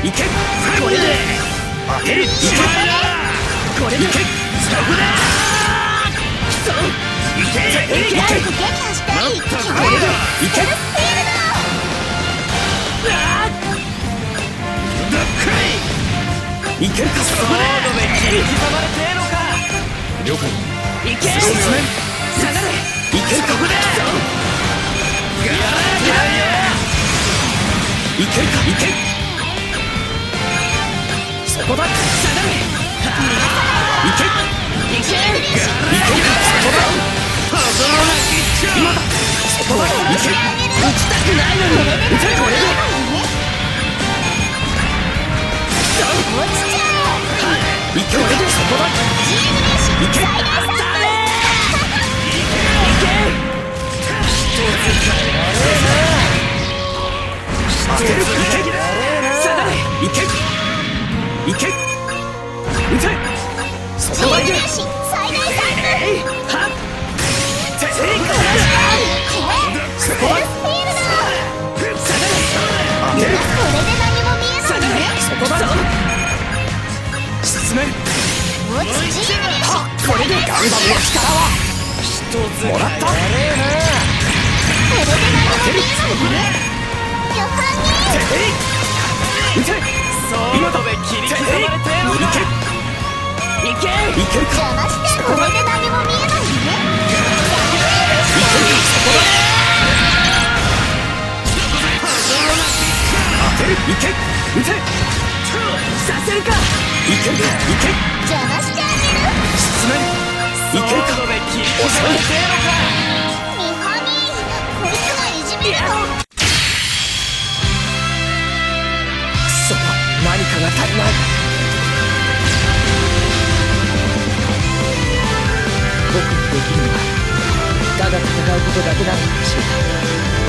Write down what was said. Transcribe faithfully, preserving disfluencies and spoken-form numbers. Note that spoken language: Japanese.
いけ。これで当てる。いけ。これでそこだ。そういけ。いけ。もっとこれでいけ。いけるか。ソードで切り刻まれてえのか。了解。いけ。下がれ。いけるか。ここだ。ガラいけるか。いけ。そこだ。下がれ。いけ。いけ。いけるか。そこだ。今だ。そこだ。いけ。打ちたくないのに打て。これで落ちちゃう。いけ。これでそこだ。いけ。当たれ。いけ。一つ変えられる。当てる。いけ。下がれ。いけ。いけ。撃て。そこだ。最大三分。はっ。ていかない。そこだ。下がれ。当てる。これで何も見えない。下がれ。そこだ。進め。はっ。これでガンダムの力は一つもらった。これで何も見えない。予感に撃て。今とべ切り刻まれてえのか。いけ。いけるか。邪魔してこれで何も見えないね。いけるか。そこだ。当てる。いけ。撃て。させるか。いけるか。いけ。邪魔しちゃあげる。進め。いけるか。遅い。ミハニー、こいつがいじめるの。くそ、何かが足りない。僕にできるのはただ戦うことだけなのかもしれない。